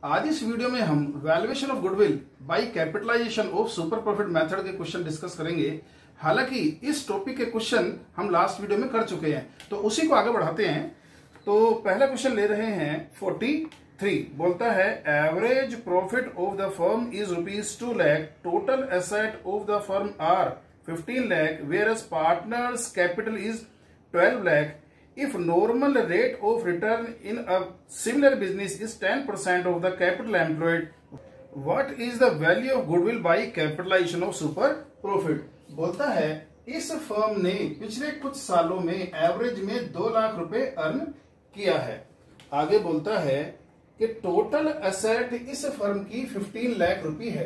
आज इस वीडियो में हम valuation of goodwill by capitalisation of super profit method के क्वेश्चन डिस्कस करेंगे। हालांकि इस टॉपिक के क्वेश्चन हम लास्ट वीडियो में कर चुके हैं, तो उसी को आगे बढ़ाते हैं। तो पहला क्वेश्चन ले रहे हैं 43, बोलता है average profit of the firm is ₹2 lakh, total asset of the firm are 15 lakh, whereas partners capital is 12 lakh. If normal rate of return in a similar business is 10% of the capital employed, what is the value of goodwill by capitalization of super profit? बोलता है इस firm ने पिछले कुछ सालों में average में 2 लाख रुपए अर्न किया है। आगे बोलता है कि टोटल एसेट इस फर्म की 15 लाख रुपए है।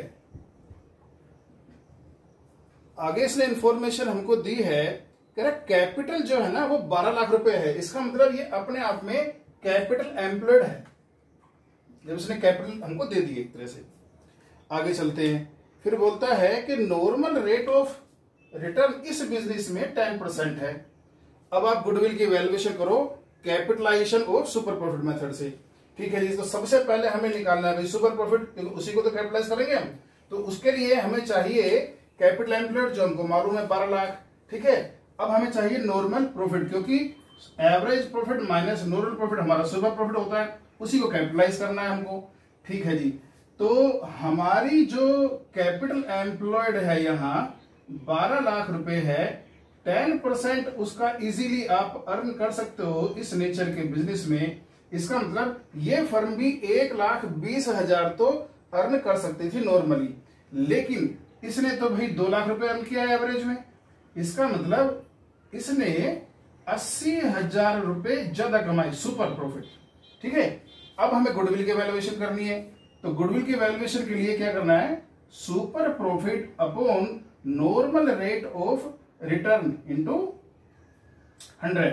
आगे इसने इंफॉर्मेशन हमको दी है, कैपिटल जो है ना वो 12 लाख रुपए है। इसका मतलब ये अपने आप में कैपिटल एम्प्लॉयड है, जब उसने कैपिटल हमको दे दिए एक तरह से। आगे चलते हैं, फिर बोलता है कि नॉर्मल रेट ऑफ रिटर्न इस बिजनेस में 10% है। अब आप गुडविल की वैल्यूएशन करो capitalisation of super profit method से। ठीक है जी, तो सबसे पहले हमें निकालना है भाई सुपर प्रॉफिट, उसी को तो कैपिटलाइज करेंगे हम। तो उसके लिए हमें चाहिए कैपिटल एम्प्लॉयड जो हमको मालूम है 12 लाख। ठीक है, अब हमें चाहिए नॉर्मल प्रॉफिट, क्योंकि average profit minus normal profit हमारा सुपर प्रॉफिट होता है, उसी को कैपिटलाइज करना है हमको। ठीक है जी, तो हमारी जो कैपिटल एम्प्लॉयड है यहाँ 12 लाख रुपए है। 10% उसका इजीली आप अर्न कर सकते हो इस नेचर के बिजनेस में। इसका मतलब ये फर्म भी 1,20,000 तो अर्न कर सकती थी नॉर्मली, लेकिन इसने तो भाई 2 लाख रुपए अर्न किया है एवरेज में। इसका मतलब इसने 80,000 रुपए ज्यादा कमाए, सुपर प्रॉफिट। ठीक है, अब हमें गुडविल की वैल्यूएशन करनी है। तो गुडविल की वैल्यूएशन के लिए क्या करना है, super profit upon normal rate of return into 100।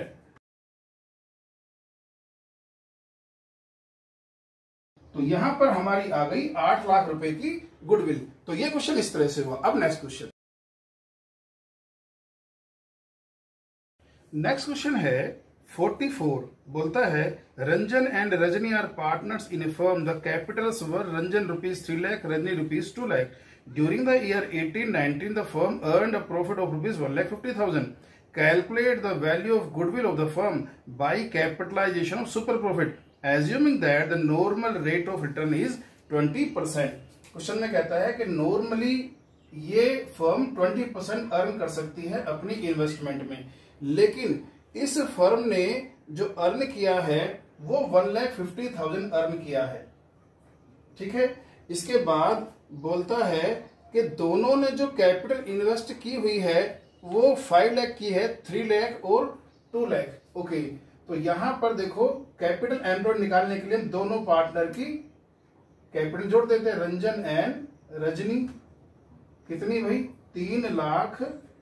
तो यहां पर हमारी आ गई 8 लाख रुपए की गुडविल। तो ये क्वेश्चन इस तरह से हुआ। अब नेक्स्ट क्वेश्चन, नेक्स्ट क्वेश्चन है 44, बोलता है Ranjan and Rajni are partners in a firm, the capitals were Ranjan ₹3 lakh, Rajni ₹2 lakh. During the year 18-19 the firm earned a profit of ₹1,50,000. Calculate the value of goodwill of the firm by capitalisation of super profit, assuming that the normal rate of return is 20%। Question में कहता है कि normally ये firm 20% earn कर सकती है अपनी investment में, लेकिन इस फर्म ने जो अर्न किया है वो 1,50,000 अर्न किया है। ठीक है, इसके बाद बोलता है कि दोनों ने जो कैपिटल इन्वेस्ट की हुई है वो 5 लाख की है, 3 लाख और 2 लाख। ओके, तो यहां पर देखो कैपिटल एम्प्लॉयड निकालने के लिए दोनों पार्टनर की कैपिटल जोड़ देते हैं। रंजन एंड रजनी कितनी भाई, 3 लाख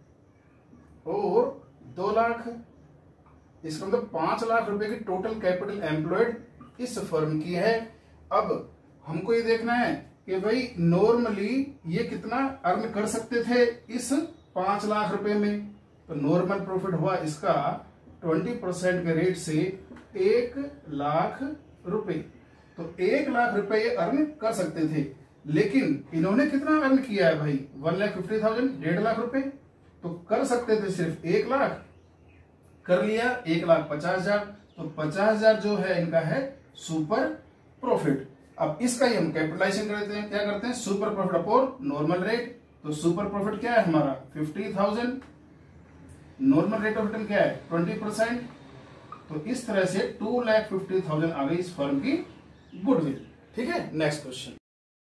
और 2 लाख। इसका मतलब 5 लाख रुपए की टोटल कैपिटल एम्प्लॉयड इस फर्म की है। अब हमको ये देखना है कि भाई नॉर्मली ये कितना अर्न कर सकते थे इस 5 लाख रुपए में। तो नॉर्मल प्रॉफिट हुआ इसका 20% के रेट से 1 लाख रुपए। तो 1 लाख रुपए ये अर्न कर सकते थे, लेकिन इन्होंने कितना अर्न किया है भाई, 1,50,000, 1.5 लाख रुपए। तो कर सकते थे सिर्फ 1 लाख, कर लिया 1,50,000। तो 50,000 जो है इनका है सुपर प्रॉफिट। अब इसका ही हम कैपिटलाइजेशन करते हैं। क्या करते हैं, super profit upon normal rate. तो सुपर प्रॉफिट क्या है हमारा 50,000, नॉर्मल रेट ऑफ रिटर्न क्या है 20%। तो इस तरह से 2,50,000 आ गई इस फर्म की गुडविल। ठीक है, नेक्स्ट क्वेश्चन।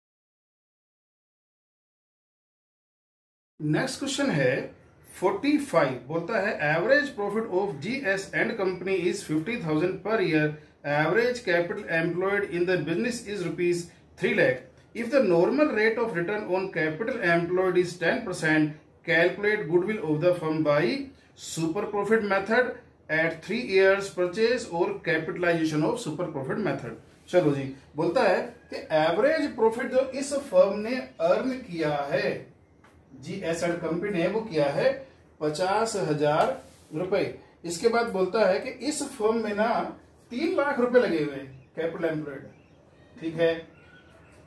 नेक्स्ट क्वेश्चन है 45, बोलता है average profit of GS and company is 50,000 per year, average capital employed in the business is ₹3 lakh. If the normal rate of return on capital employed is 10%, calculate goodwill of the firm by super profit method at 3 years purchase और capitalisation of super profit method. चलो जी, बोलता है कि average profit जो इस firm ने earn किया है, GS एंड कंपनी ने, वो किया है 50,000 रुपए। इसके बाद बोलता है कि इस फर्म में ना 3 लाख रुपए लगे हुए कैपिटल एम्प्लॉयड। ठीक है,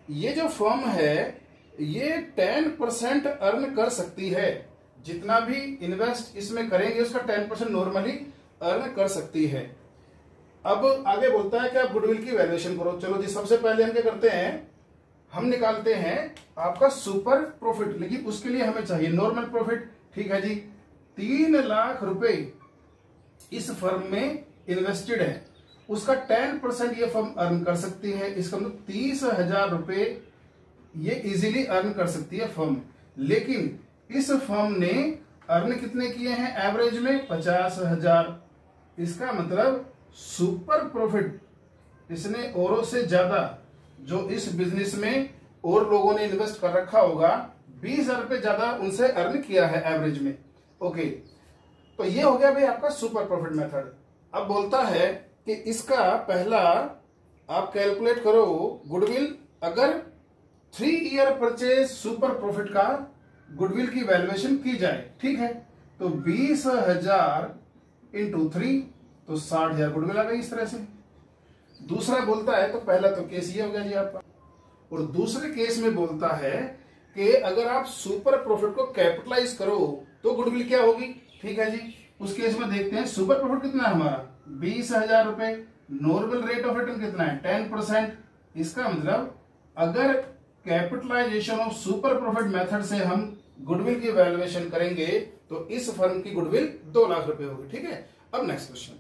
ये जो फर्म है ये 10% अर्न कर सकती है, जितना भी इन्वेस्ट इसमें करेंगे उसका 10% नॉर्मली अर्न कर सकती है। अब आगे बोलता है कि आप गुडविल की वैल्यूएशन करो। चलो जी, सबसे पहले हम क्या करते हैं, हम निकालते हैं आपका सुपर प्रॉफिट, लेकिन उसके लिए हमें चाहिए नॉर्मल प्रॉफिट। ठीक है जी, 3 लाख रुपए इस फर्म में इन्वेस्टेड है, उसका 10% ये फर्म अर्न कर सकती है। इसका मतलब 30,000 रुपए ये इजीली अर्न कर सकती है फर्म। लेकिन इस फर्म ने अर्न कितने किए हैं एवरेज में 50,000। इसका मतलब सुपर प्रॉफिट इसने औरों से ज्यादा, जो इस बिजनेस में और लोगों ने इन्वेस्ट कर रखा होगा, 20,000 रुपए ज्यादा उनसे अर्न किया है एवरेज में। ओके, तो ये हो गया भाई आपका सुपर प्रॉफिट मेथड। अब बोलता है कि इसका पहला आप कैलकुलेट करो गुडविल, अगर 3 ईयर परचेज सुपर प्रॉफिट का गुडविल की वैल्यूएशन की जाए। ठीक है, तो 20,000 इंटू 3 तो 60,000 गुडविल आ गई इस तरह से। दूसरा बोलता है, तो पहला तो केस ये हो गया जी आपका, और दूसरे केस में बोलता है कि अगर आप सुपर प्रॉफिट को कैपिटलाइज करो तो गुडविल क्या होगी। ठीक है जी, उस केस में देखते हैं सुपर प्रॉफिट कितना है हमारा 20,000 रुपए, नॉर्मल रेट ऑफ रिटर्न कितना है 10%। इसका मतलब अगर capitalisation of super profit method से हम गुडविल की वैल्यूएशन करेंगे तो इस फर्म की गुडविल 2 लाख रुपए होगी। ठीक है, अब नेक्स्ट क्वेश्चन।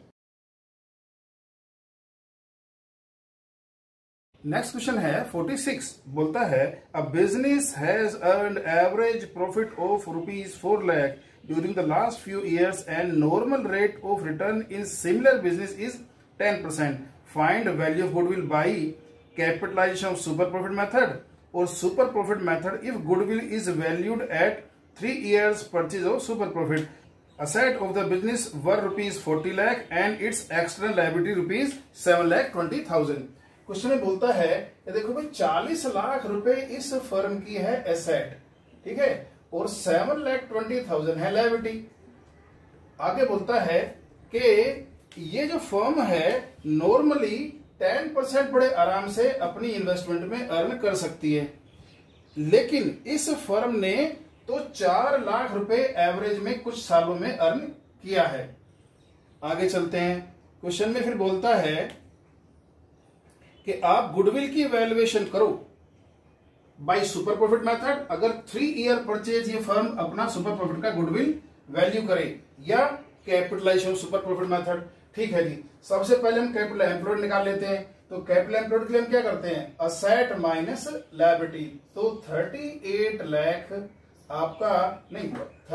नेक्स्ट क्वेश्चन है 46, बोलता है a business has earned average profit of ₹4 lakh during the last few years and normal rate of return in similar business is 10%। Find value of goodwill by capitalisation of super profit method और super profit method if goodwill is valued at 3 years purchase of super profit. Asset of the business were ₹40 lakh and its external liability ₹7,20,000। Question में बोलता है कि देखो भाई 40 लाख रुपए इस firm की है एसेट, ठीक है, और 7,20,000 है लायबिलिटी। आगे बोलता है कि ये जो फर्म है नॉर्मली 10% बड़े आराम से अपनी इन्वेस्टमेंट में अर्न कर सकती है, लेकिन इस फर्म ने तो 4 लाख रुपए एवरेज में कुछ सालों में अर्न किया है। आगे चलते हैं, क्वेश्चन में फिर बोलता है कि आप गुडविल की वैल्यूएशन करो बाय सुपर प्रॉफिट मेथड। अगर 3 ईयर परचेज ये फर्म अपना सुपर प्रॉफिट का गुडविल वैल्यू करे, या कैपिटलाइजेशन सुपर प्रॉफिट मेथड। ठीक है जी, सबसे पहले हम कैपिटल एम्प्लॉयड निकाल लेते हैं। तो कैपिटल एम्प्लॉयड के लिए हम क्या करते हैं, असेट माइनस लायबिलिटी। तो 38 लाख आपका नहीं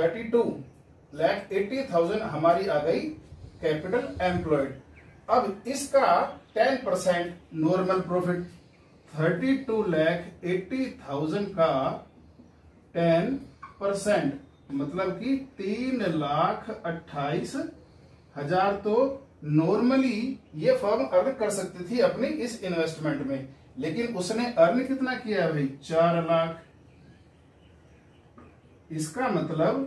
32,80,000 हमारी आ गई कैपिटल एम्प्लॉयड। अब इसका 10% नॉर्मल प्रॉफिट 32,80,000 का 10% मतलब कि 3,28,000 तो नॉर्मली ये फर्म अर्न कर सकती थी अपनी इस इन्वेस्टमेंट में, लेकिन उसने अर्न कितना किया है भाई 4 लाख। इसका मतलब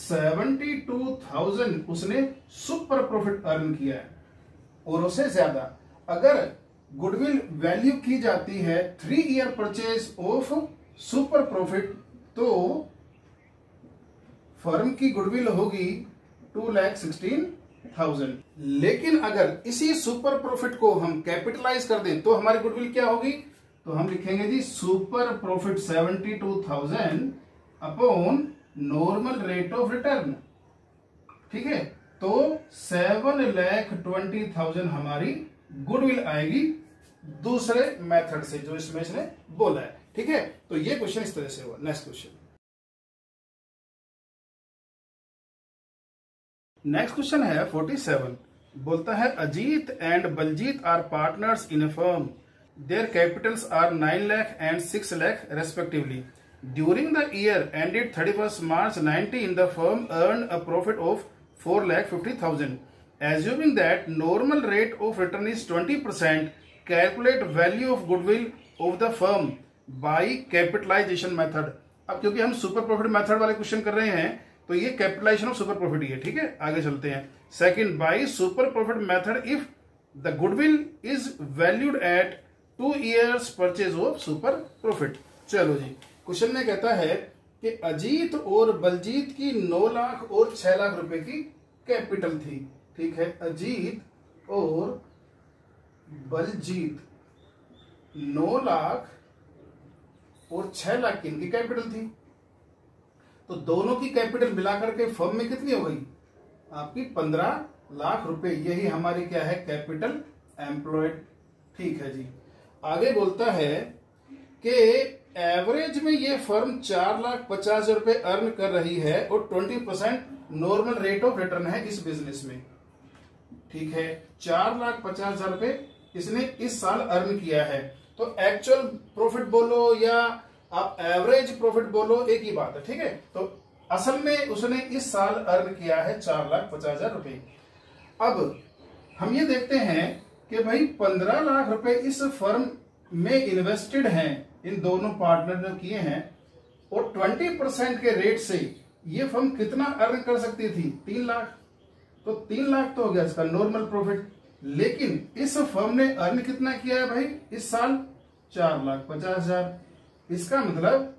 72,000 उसने सुपर प्रॉफिट अर्न किया है और उससे ज्यादा। अगर गुडविल वैल्यू की जाती है 3 year purchase of super profit तो फर्म की गुडविल होगी 2,16,000। लेकिन अगर इसी सुपर प्रॉफिट को हम कैपिटलाइज कर दें तो हमारी गुडविल क्या होगी, तो हम लिखेंगे जी super profit 72,000 upon normal rate of return. ठीक है, तो 7,20,000 हमारी गुडविल आएगी दूसरे मेथड से जो इसमें इसने बोला है। ठीक है, तो ये क्वेश्चन इस तरह से हुआ। नेक्स्ट क्वेश्चन, नेक्स्ट क्वेश्चन है 47, बोलता है Ajit and Baljit are partners in a firm, their capitals are 9 lakh and 6 lakh respectively. During the year ended 31st March 19, the firm earned a profit of 4,50,000. Assuming that normal rate of return is 20%, calculate value of goodwill of the firm by capitalization method. अब क्योंकि हम super profit method वाले question कर रहे हैं तो ये capitalisation of super profit ही है। ठीक है, आगे चलते हैं। Second, by super profit method if the goodwill is valued at 2 years purchase of super profit. चलो जी, क्वेश्चन में कहता है कि अजीत और बलजीत की 9 लाख और 6 लाख रुपए की कैपिटल थी। ठीक है, अजीत और बलजीत 9 लाख और 6 लाख की इनकी कैपिटल थी। तो दोनों की कैपिटल मिलाकर के फर्म में कितनी हो गई आपकी 15 लाख रुपए। यही हमारी क्या है कैपिटल एम्प्लॉयड। ठीक है जी, आगे बोलता है कि एवरेज में ये फर्म 4,50,000 रुपए अर्न कर रही है और 20% नॉर्मल रेट ऑफ रिटर्न है इस बिजनेस में। ठीक है, 4,50,000 रुपए इसने इस साल अर्न किया है। तो एक्चुअल प्रॉफिट बोलो या आप एवरेज प्रॉफिट बोलो, एक ही बात है। ठीक है, तो असल में उसने इस साल अर्न किया है 4,50,000 रुपए। अब हम ये देखते हैं कि भाई 15 लाख रुपए इस फर्म में इन्वेस्टेड हैं, इन दोनों पार्टनर ने किए हैं, और 20% के रेट से ये फर्म कितना अर्न कर सकती थी 3 लाख। तो 3 लाख तो हो गया इसका नॉर्मल प्रॉफिट। लेकिन इस फर्म ने अर्न कितना किया है भाई इस साल 4,50,000। इसका मतलब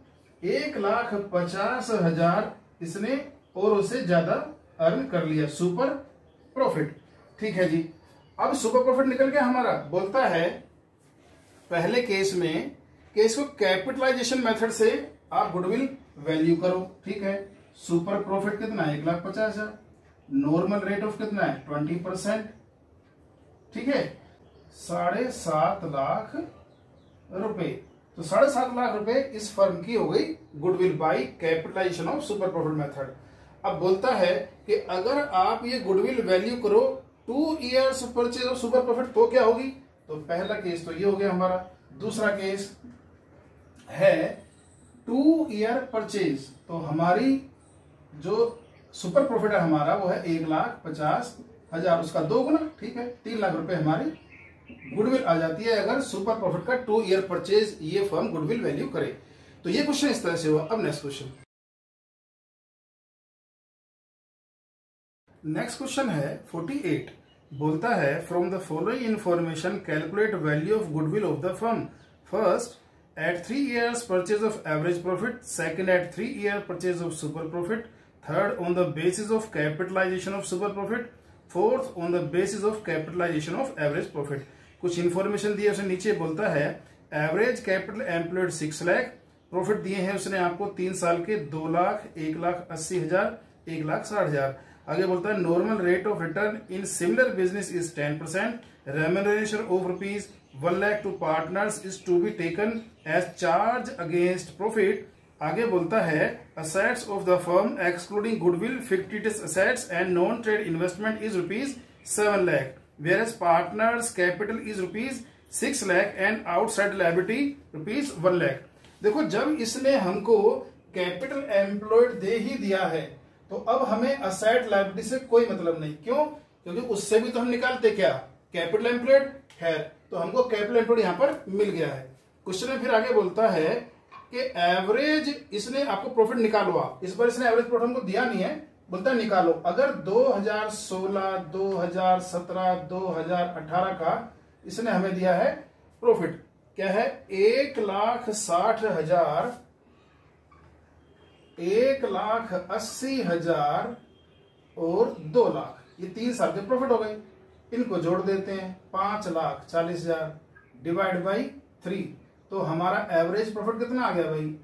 1,50,000 इसने और उससे ज्यादा अर्न कर लिया सुपर प्रॉफिट। ठीक है जी, अब सुपर प्रॉफिट निकल गया हमारा। बोलता है पहले केस में कि इसको कैपिटलाइजेशन मेथड से आप गुडविल वैल्यू करो। ठीक है, सुपर प्रॉफिट कितना है 1,50,000, नॉर्मल रेट ऑफ कितना है 20%। ठीक है, 7.5 लाख रुपए। तो 7.5 लाख रुपए इस फर्म की हो गई goodwill by capitalisation of super profit method. अब बोलता है कि अगर आप ये गुडविल वैल्यू करो 2 years purchase of super profit तो क्या होगी। तो पहला केस तो ये हो गया हमारा। दूसरा केस है 2 year परचेज, तो हमारी जो सुपर प्रॉफिट है हमारा वो है 1,50,000, उसका 2 गुना। ठीक है, 3 लाख रुपए हमारी गुडविल आ जाती है अगर सुपर प्रॉफिट का 2 year परचेज ये फर्म गुडविल वैल्यू करे। तो ये क्वेश्चन इस तरह से हुआ। अब नेक्स्ट क्वेश्चन, नेक्स्ट क्वेश्चन है 48। बोलता है from the following information calculate value of goodwill of the firm. First at 3 years purchase of average profit, second at 3 year purchase of super profit, third on the basis of capitalisation of super profit, fourth on the basis of capitalisation of average profit. कुछ information दी है उसने नीचे। बोलता है average capital employed 6 lakh, profit दिए हैं उसने आपको 3 साल के 2 लाख, 1,80,000, 1,60,000। आगे बोलता है normal rate of return in similar business is 10%, remuneration of rupees 1 lakh to partners is to be taken as charge against profit. आगे बोलता है assets of the firm excluding goodwill, fictitious assets and non trade investment is rupees 7 lakh, whereas partners capital is rupees 6 lakh and outside liability rupees 1 lakh। देखो जब इसने हमको capital employed दे ही दिया है तो अब हमें असेट लायबिलिटी से कोई मतलब नहीं। क्यों? क्योंकि उससे भी तो हम निकालते क्या कैपिटल एम्प्लॉयड है, तो हमको कैपिटल एम्प्लॉयड यहां पर मिल गया है। क्वेश्चन में फिर आगे बोलता है कि एवरेज इसने आपको प्रॉफिट निकालो। इस बार इसने एवरेज प्रॉफिट हमको दिया नहीं है, बोलता है निकालो। अगर 2016, 2017, 2018 का इसने हमें दिया है प्रॉफिट, क्या है 1,60,000, 1,80,000 और 2 लाख, ये 3 साल के प्रॉफिट हो गए। इनको जोड़ देते हैं 5,40,000 डिवाइड बाई 3, तो हमारा एवरेज प्रॉफिट कितना आ गया भाई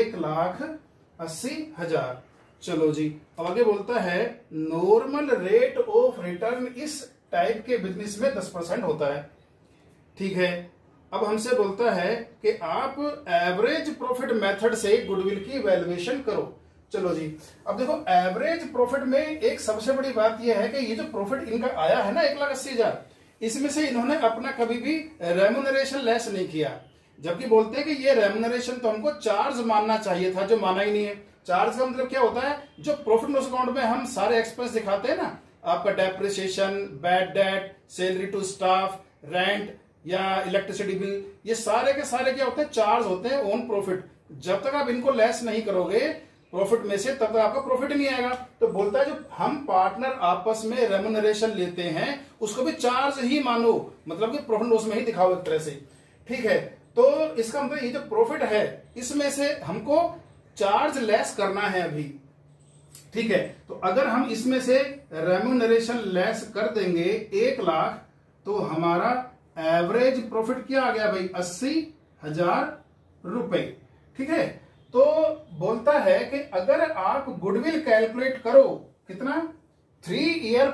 1,80,000। चलो जी, अब आगे बोलता है नॉर्मल रेट ऑफ रिटर्न इस टाइप के बिजनेस में 10% होता है। ठीक है, अब हमसे बोलता है कि आप एवरेज प्रॉफिट मेथड से गुडविल की वैल्यूएशन करो। चलो जी, अब देखो एवरेज प्रॉफिट में एक सबसे बड़ी बात यह है कि ये जो प्रॉफिट इनका आया है ना 1,80,000, इसमें से इन्होंने अपना कभी भी रेम्यूनरेशन लेस नहीं किया। जबकि बोलते हैं कि ये रेम्यूनरेशन तो हमको चार्ज मानना चाहिए था, जो माना ही नहीं है। चार्ज का मतलब क्या होता है, जो प्रॉफिट लॉस अकाउंट में हम सारे एक्सपेंस दिखाते हैं ना, आपका depreciation, bad debt, salary to staff, rent या इलेक्ट्रिसिटी बिल, ये सारे के सारे क्या होते हैं चार्ज होते हैं ऑन प्रॉफिट। जब तक आप इनको लेस नहीं करोगे प्रॉफिट में से तब तक आपका प्रॉफिट नहीं आएगा। तो बोलता है जो हम पार्टनर आपस में रेम्यूनरेशन लेते हैं उसको भी चार्ज ही मानो, मतलब कि प्रॉफिट लॉस में ही दिखाओ एक तरह से। ठीक है। तो इसका मतलब ये जो प्रॉफिट है इसमें से हमको चार्ज लेस करना है अभी, ठीक है। तो अगर हम इसमें से रेम्यूनरेशन लेस कर देंगे 1 लाख, तो हमारा एवरेज प्रॉफिट क्या आ गया भाई, 80,000 रुपए, ठीक है। तो बोलता है कि अगर आप गुडविल कैलकुलेट करो कितना, 3 year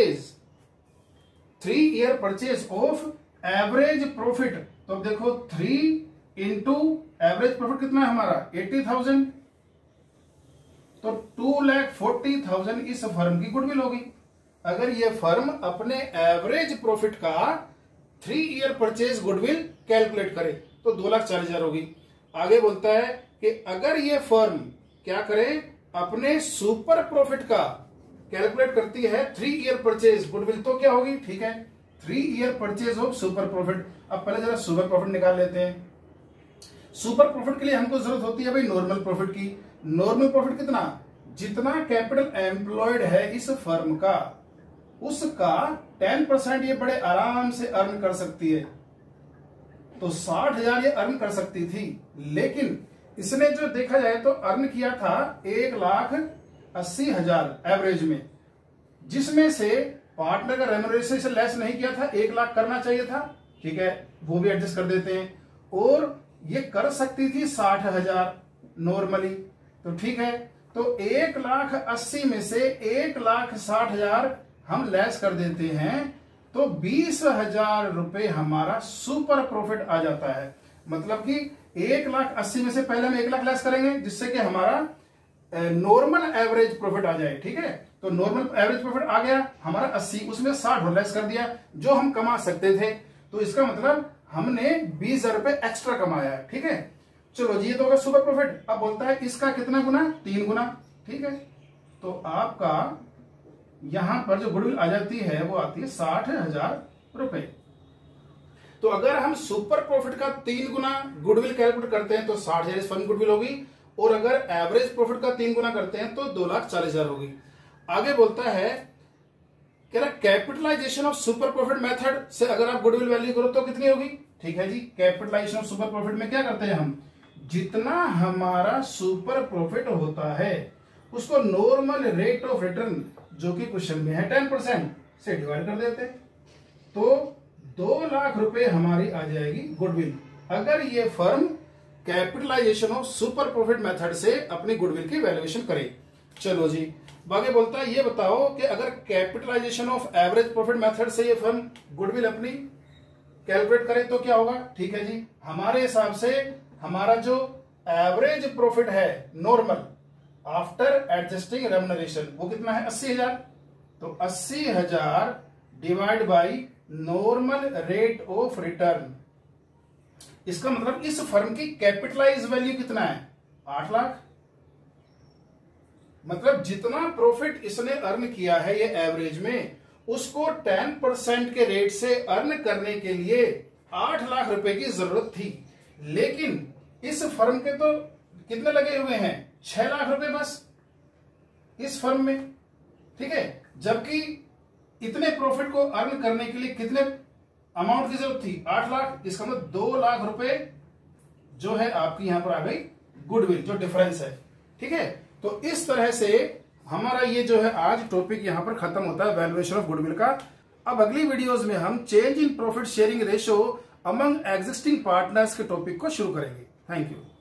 purchase of average profit, तो देखो 3 इंटू एवरेज प्रॉफिट कितना है हमारा 80,000, तो 2,40,000 इस फर्म की गुडविल होगी। अगर ये फर्म अपने एवरेज प्रॉफिट का 3 ईयर परचेज गुडविल कैलकुलेट करे तो 2,40,000 होगी। आगे बोलता है कि अगर ये फर्म क्या करे, अपने सुपर प्रॉफिट का कैलकुलेट करती है 3 ईयर परचेज गुडविल, तो क्या होगी, ठीक है, 3 year purchase of super profit. अब पहले जरा सुपर प्रॉफिट निकाल लेते हैं। सुपर प्रॉफिट के लिए हमको जरूरत होती है भाई नॉर्मल प्रॉफिट की। नॉर्मल प्रॉफिट कितना, जितना कैपिटल एम्प्लॉयड है इस फर्म का, उसका 10% ये बड़े आराम से अर्न कर सकती है। तो 60,000 ये अर्न कर सकती थी, लेकिन इसने जो देखा जाए तो अर्न किया था 1,80,000 एवरेज में, जिसमें से पार्टनर का रेम्यूनरेशन लेस नहीं किया था, 1 लाख करना चाहिए था, ठीक है, वो भी एडजस्ट कर देते हैं। और ये कर सकती थी 60,000 नॉर्मली, तो ठीक है। तो 1,80,000 में से 1,60,000 हम लेस कर देते हैं, तो 20,000 रुपए हमारा सुपर प्रॉफिट आ जाता है। मतलब कि 1,80,000 में से पहले हम 1 लाख लेस करेंगे, जिससे कि हमारा नॉर्मल एवरेज प्रॉफिट आ जाए, ठीक है। तो नॉर्मल एवरेज प्रॉफिट आ गया हमारा 80, उसमें 60 लेस कर दिया जो हम कमा सकते थे। तो इसका मतलब हमने 20,000 रुपए एक्स्ट्रा कमाया, ठीक है। चलो जी, ये तो होगा सुपर प्रॉफिट। अब बोलता है इसका कितना गुना, 3 गुना, ठीक है। तो आपका यहां पर जो गुडविल आ जाती है वो आती है 60,000 रुपए। तो अगर हम सुपर प्रॉफिट का 3 गुना गुडविल कैलकुलेट करते हैं तो 60,000 इस फर्म गुडविल होगी, और अगर एवरेज प्रॉफिट का 3 गुना करते हैं तो 2,40,000 होगी। आगे बोलता है capitalisation of super profit method से अगर आप गुडविल वैल्यू करो तो कितनी होगी, ठीक है जी। कैपिटलाइजेशन ऑफ सुपर प्रॉफिट में क्या करते हैं हम, जितना हमारा सुपर प्रॉफिट होता है उसको नॉर्मल रेट ऑफ रिटर्न जो कि क्वेश्चन में है 10% से डिवाइड कर देते हैं, तो 2 लाख रुपए हमारी आ जाएगी गुडविल, अगर ये firm capitalisation of super profit method से अपनी गुडविल की वैल्यूएशन करे। चलो जी, आगे बोलता है ये बताओ कि अगर capitalisation of average profit method से ये फर्म गुडविल अपनी कैलकुलेट करे तो क्या होगा, ठीक है जी। हमारे हिसाब से हमारा जो एवरेज प्रॉफिट है नॉर्मल आफ्टर एडजस्टिंग रेम्यूनरेशन वो कितना है, 80,000। तो 80,000 divide by normal rate of return, इसका मतलब इस फर्म की कैपिटलाइज वैल्यू कितना है, 8 लाख। मतलब जितना प्रॉफिट इसने अर्न किया है ये एवरेज में, उसको 10% के रेट से अर्न करने के लिए 8 लाख रुपए की जरूरत थी, लेकिन इस फर्म के तो कितने लगे हुए हैं, 6 लाख रुपए बस इस फर्म में, ठीक है। जबकि इतने प्रॉफिट को अर्न करने के लिए कितने अमाउंट की जरूरत थी, 8 लाख। इसका मतलब 2 लाख रुपए जो है आपकी यहां पर आ गई गुडविल, जो डिफरेंस है, ठीक है। तो इस तरह से हमारा ये जो है आज टॉपिक यहां पर खत्म होता है वैल्यूएशन ऑफ गुडविल का। अब अगली वीडियोस में हम change in profit sharing ratio among existing partners के टॉपिक को शुरू करेंगे। Thank you.